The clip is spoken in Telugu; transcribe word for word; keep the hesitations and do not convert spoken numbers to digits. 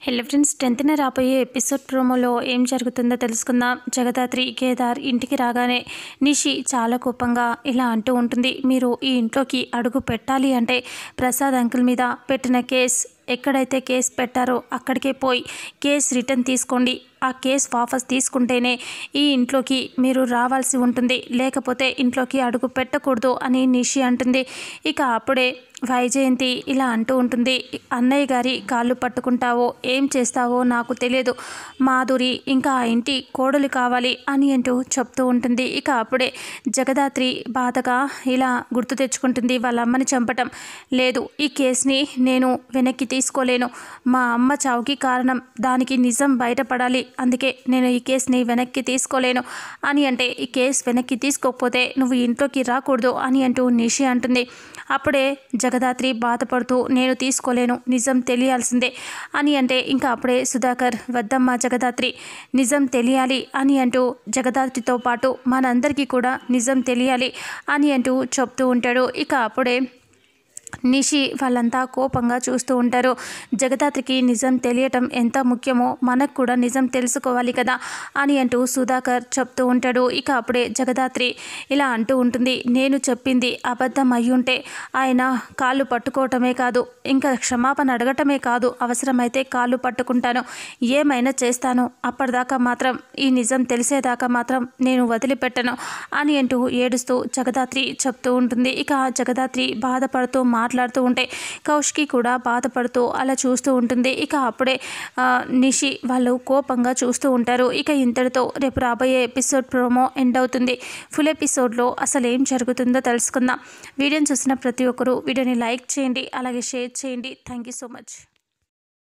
హలో ఫ్రెండ్స్, టెన్త్న రాబోయే ఎపిసోడ్ ప్రోమోలో ఏం జరుగుతుందో తెలుసుకుందాం. జగదాత్రి కేదార్ ఇంటికి రాగానే నిషి చాలా కోపంగా ఇలా అంటూ ఉంటుంది. మీరు ఈ ఇంట్లోకి అడుగు పెట్టాలి అంటే ప్రసాద్ అంకుల్ మీద పెట్టిన కేస్ ఎక్కడైతే కేసు పెట్టారో అక్కడికే పోయి కేసు రిటర్న్ తీసుకోండి. ఆ కేసు వాపస్ తీసుకుంటేనే ఈ ఇంట్లోకి మీరు రావాల్సి ఉంటుంది, లేకపోతే ఇంట్లోకి అడుగు పెట్టకూడదు అని నిషి అంటుంది. ఇక అప్పుడే వైజయంతి ఇలా అంటూ ఉంటుంది. అన్నయ్య గారి కాళ్ళు పట్టుకుంటావో ఏం చేస్తావో నాకు తెలియదు, మాధురి ఇంకా ఆ ఇంటి కోడలు కావాలి అని అంటూ చెప్తూ ఉంటుంది. ఇక అప్పుడే జగదాత్రి బాధగా ఇలా గుర్తు తెచ్చుకుంటుంది. వాళ్ళ అమ్మని చంపటం లేదు, ఈ కేసుని నేను వెనక్కి తీసుకోలేను, మా అమ్మ చావుకి కారణం, దానికి నిజం బయటపడాలి, అందుకే నేను ఈ కేసుని వెనక్కి తీసుకోలేను అని అంటే ఈ కేసు వెనక్కి తీసుకోకపోతే నువ్వు ఇంట్లోకి రాకూడదు అని అంటూ నిషి అంటుంది. అప్పుడే జగదాత్రి బాధపడుతూ నేను తీసుకోలేను, నిజం తెలియాల్సిందే అని అంటే ఇంకా అప్పుడే సుధాకర్ వద్దమ్మా జగదాత్రి, నిజం తెలియాలి అని అంటూ జగదాత్రితో పాటు మనందరికీ కూడా నిజం తెలియాలి అని అంటూ చెప్తూ ఉంటాడు. ఇక అప్పుడే నిషి వాళ్ళంతా కోపంగా చూస్తూ ఉంటారు. జగదాత్రికి నిజం తెలియటం ఎంత ముఖ్యమో మనకు కూడా నిజం తెలుసుకోవాలి కదా అని అంటూ సుధాకర్ చెప్తూ ఉంటాడు. ఇక అప్పుడే జగదాత్రి ఇలా అంటూ ఉంటుంది. నేను చెప్పింది అబద్ధం అయ్యుంటే ఆయన కాళ్ళు పట్టుకోవటమే కాదు, ఇంకా క్షమాపణ అడగటమే కాదు, అవసరమైతే కాళ్ళు పట్టుకుంటాను, ఏమైనా చేస్తాను, అప్పటిదాకా మాత్రం ఈ నిజం తెలిసేదాకా మాత్రం నేను వదిలిపెట్టను అని అంటూ ఏడుస్తూ జగదాత్రి చెప్తూ ఉంటుంది. ఇక జగదాత్రి బాధపడుతూ మాట్లాడుతూ ఉంటే కౌశికి కూడా బాధపడుతూ అలా చూస్తూ ఉంటుంది. ఇక అప్పుడే నిషి వాళ్ళు కోపంగా చూస్తూ ఉంటారు. ఇక ఇంతటితో రేపు రాబోయే ఎపిసోడ్ ప్రోమో ఎండ్ అవుతుంది. ఫుల్ ఎపిసోడ్లో అసలు ఏం జరుగుతుందో తెలుసుకుందాం. వీడియోని చూసిన ప్రతి ఒక్కరూ వీడియోని లైక్ చేయండి, అలాగే షేర్ చేయండి. Thank you so much.